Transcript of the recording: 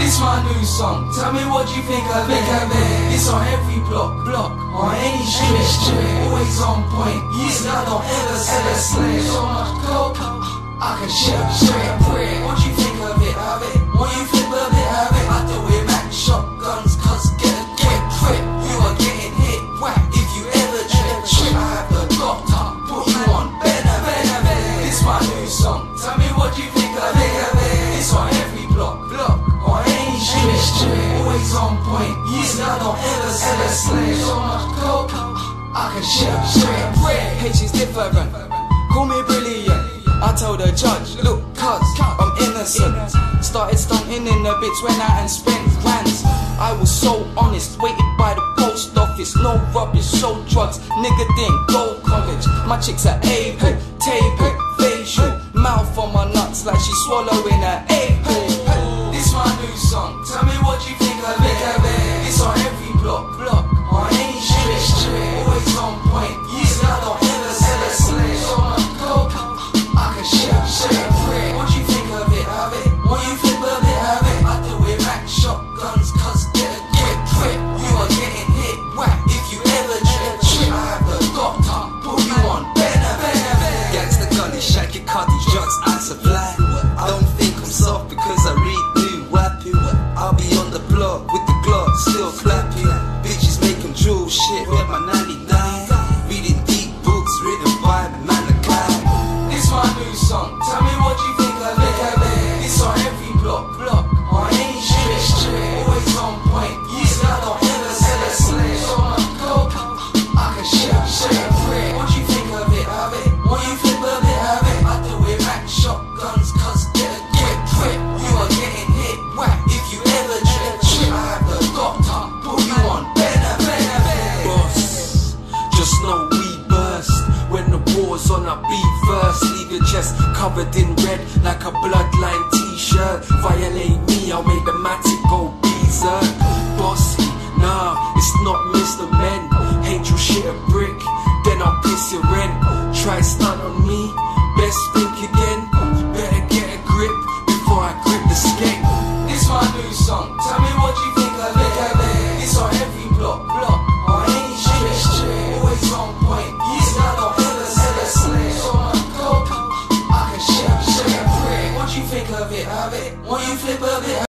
This my new song, tell me what you think of it. It's on every block, on any street, always on point. Yeah, I don't ever slay. So much coke, I can share bread. What you think of it? What you think of it? I do it back shotguns, cause get grip. You are getting hit, whack if you ever trip. I have the doctor, put you on better. This my new song, tell me what you think of it. It's on every block, on any street, always on point. Yeah, I don't ever slay. So much coke, I can share bread. H is different, call me brilliant. I told the judge, look cuz, I'm innocent. Started stunting in the bits, went out and spent rands. I was so honest, waited by the post office. No rubbish, sold drugs, nigga didn't go college. My chicks are able, table, facial. Mouth on my nuts like she's swallowing her apple. This my new song, tell me what you think of it. It's on every block, on any street, always on point. Yeah, I don't ever slay. So much coke, I can share bread. What you think of it? What you think of it? I do it back shotguns, cause get grip. You are getting hit, whack if you ever trip. I have the doctor, put you on better. Gangsta gully, shaky cuddies, drugs and supply. I don't think I'm soft because I read new wappy. I'll be on the block with the Glock, still clapping. Bitches make them drool, shit, where my nanny died. Reading deep books written by Malachi. This my new song, tell me what you think of it. It's on every block, on any street, always on point. Yeah, I don't ever slay. So much coke, I can share bread. What you think of it? What you think of it? I do it back shotguns, cause get grip. You are getting hit, whack if you ever trip. I have the doctor, put you on better. Boss, just know we burst when the war's on. I beat first, leave your chest covered in red like a bloodline t-shirt. Violate me, I'll make the matic go berserk. Bossy, nah, it's not Mr. Men. Hate your shit a brick, then I'll piss your rent. Try stunt on me, best thing